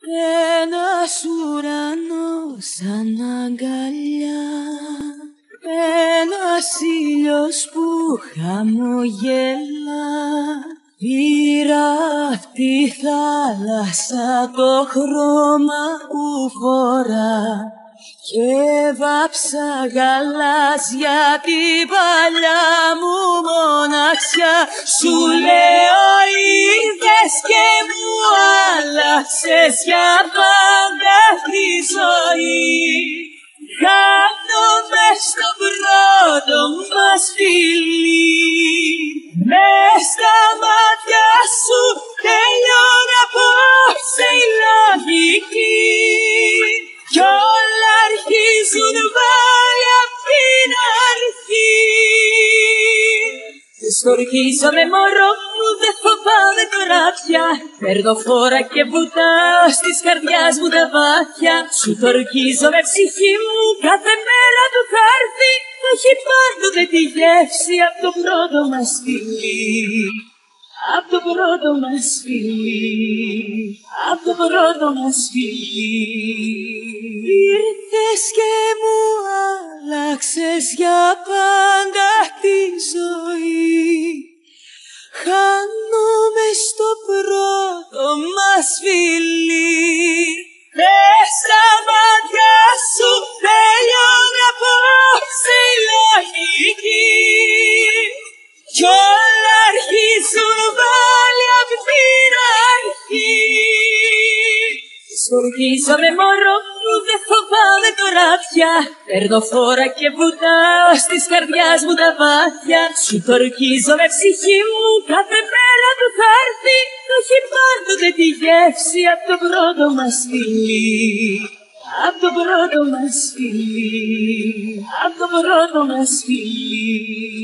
Ένας ουρανός σαν αγκαλιά, ένας ήλιος που χαμογελά. Πήρα απ' τη θάλασσα το χρώμα που φορά και βάψα γαλάζια την παλιά μου μοναξιά. Σου λέω ήρθες και μου άλλαξες για πάντα τη ζωή. Χάνομαι στο πρώτο μας φιλί, μες στα μάτια σου τελειώνει απόψε η λογική κι όλα αρχίζουν πάλι απ' την αρχή. Στορκίζομαι μωρό μου, δεν φοβάμαι τώρα πια. Παίρνω φόρα και βουτάω στις καρδιάς μου τα βάθια. Σου τορκίζομαι ψυχή μου, κάθε μέρα του θα έρθει. Όχι πάντοτε τη γεύση απ' το πρώτο μας φιλί. Απ' το πρώτο μας φιλί, απ' το πρώτο μας φιλί. Ήρθες και μου άλλαξες για πάντα τη ζωή. Χάνομαι στο πρώτο μας φιλί, μες στα μάτια σου τελειώνει απόψε η λογική κι όλα αρχίζουν πάλι απ' την αρχή. Στοργίζομαι μωρό μου, δεν φοβάμαι τώρα πια. Παίρνω φόρα και βουτάω στις καρδιάς μου τα βάθια. Σου τορκίζομαι ψυχή μου, κάθε μέρα του θα έρθει. Όχι πάντοτε τη γεύση απ' το πρώτο μας φιλί. Απ' το πρώτο μας φιλί, απ' το πρώτο μας φιλί.